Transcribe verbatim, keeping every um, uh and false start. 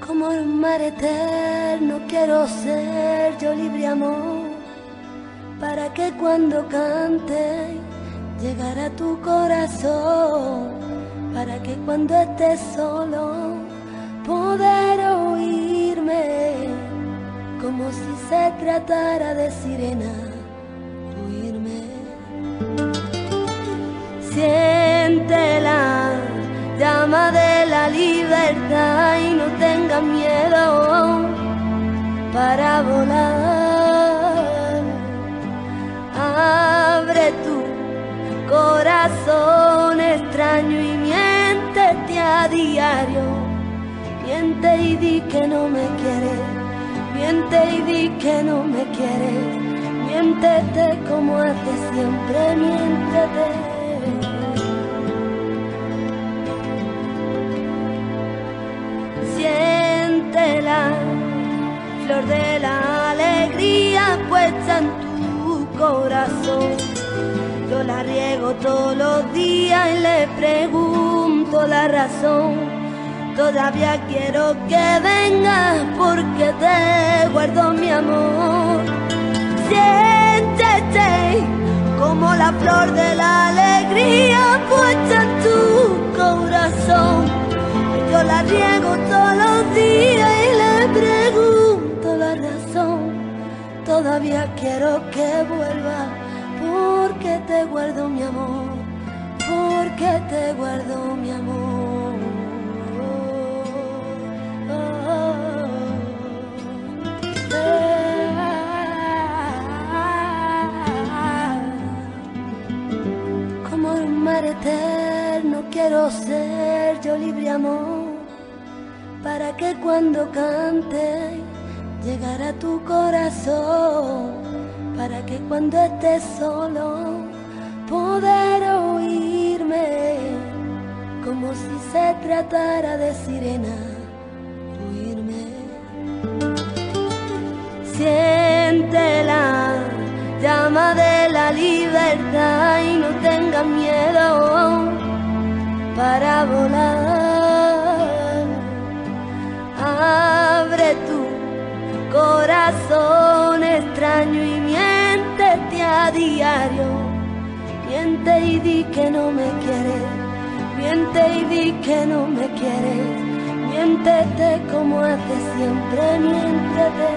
Como un mar eterno quiero ser yo, libre amor, para que cuando cante llegara a tu corazón, para que cuando estés solo poder oírme, como si se tratara de sirena, oírme. Siente la llama de la libertad y no tengas miedo para volar. Abre tu corazón extraño y miéntete a diario. Miente y di que no me quieres, miente y di que no me quieres. Miéntete como haces siempre, miéntete. Siente la flor de la alegría puesta en tu corazón. Yo la riego todos los días y le pregunto la razón. Todavía quiero que vengas porque te guardo mi amor. Siéntete como la flor de la alegría puesta en tu corazón. Yo la riego todos los días y le pregunto la razón. Todavía quiero que vuelva porque te guardo mi amor, porque te guardo mi amor. Oh, oh, oh. Como un mar eterno quiero ser yo, libre amor, para que cuando cante llegara a tu corazón, para que cuando estés solo poder oírme, como si se tratara de sirena, oírme. Siente la llama de la libertad y no tengas miedo para volar. Abre tu corazón extraño y miéntete a diario. Miente y di que no me quieres, miente y di que no me quieres. Miéntete como haces siempre, miéntete.